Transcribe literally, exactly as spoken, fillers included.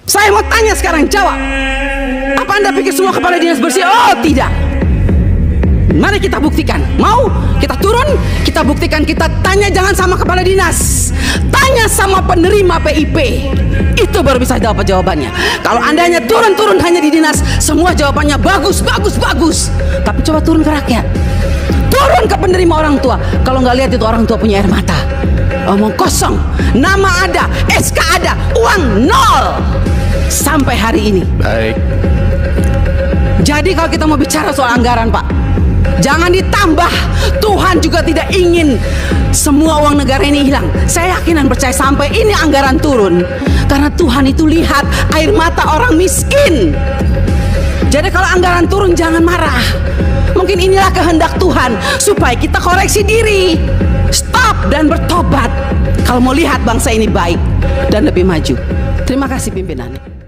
Saya mau tanya sekarang, jawab. Apa Anda pikir semua kepala dinas bersih? Oh tidak. Mari kita buktikan. Mau kita turun, kita buktikan. Kita tanya jangan sama kepala dinas, tanya sama penerima P I P. Itu baru bisa dapat jawabannya. Kalau Anda hanya turun-turun hanya di dinas, semua jawabannya bagus, bagus, bagus. Tapi coba turun ke rakyat, turun ke penerima orang tua. Kalau nggak lihat itu orang tua punya air mata, omong kosong. Nama ada, S K ada, uang nol sampai hari ini. Baik. Jadi kalau kita mau bicara soal anggaran, Pak, jangan ditambah. Tuhan juga tidak ingin semua uang negara ini hilang. Saya yakin dan percaya sampai ini anggaran turun, karena Tuhan itu lihat air mata orang miskin. Jadi kalau anggaran turun jangan marah. Mungkin inilah kehendak Tuhan supaya kita koreksi diri, stop dan bertobat kalau mau lihat bangsa ini baik dan lebih maju. Terima kasih pimpinan.